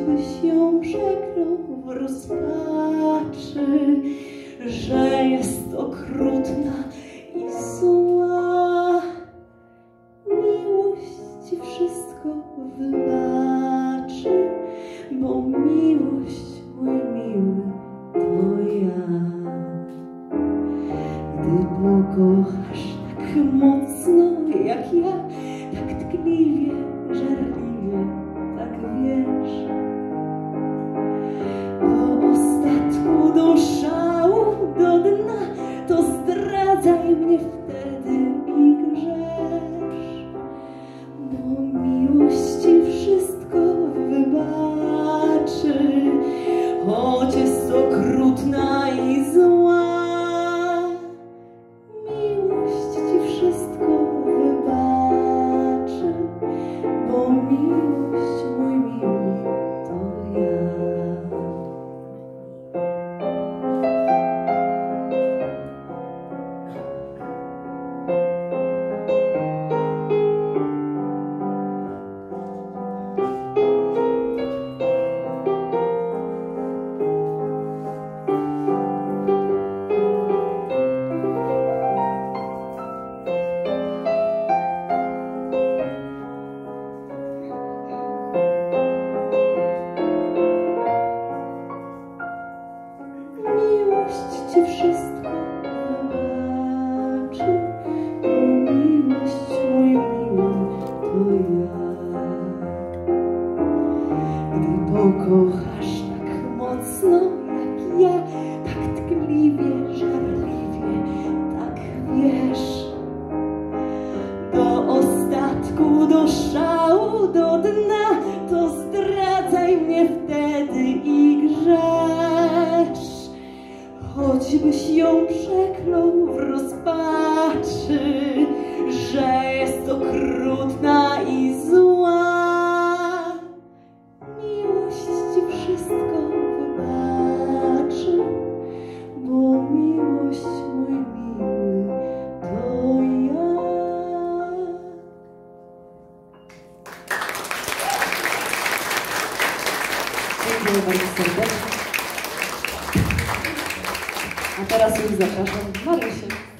choćbyś ją przeklął w rozpaczy, że jest okrutna i zła. Miłość ci wszystko wybaczy, bo miłość, mój miły, to ja. Gdy pokochasz tak mocno jak ja, tak tkliwie, żarliwie, tak wiesz, do ostatku, do szału, do dna, to zdradzaj mnie wtedy i grzesz, bo miłość ci wszystko wybaczy, choć jest okrutna i zła. Miłość ci wszystko wybaczy, bo miłość, mój miły, to ja. Miłość ci wszystko wybaczy, bo miłość, mój miły, to ja. Gdy pokochasz tak mocno jak ja, tak tkliwie, żarliwie, tak wiesz, do ostatku, do szału, do dna, to zdradzaj mnie wtedy i grzesz, choćbyś ją przeklął w rozpaczy, że jest okrutna i zła. Miłość ci wszystko wybaczy, bo miłość, mój miły, to ja. Dziękuję bardzo serdecznie. A teraz już zapraszam Marysię.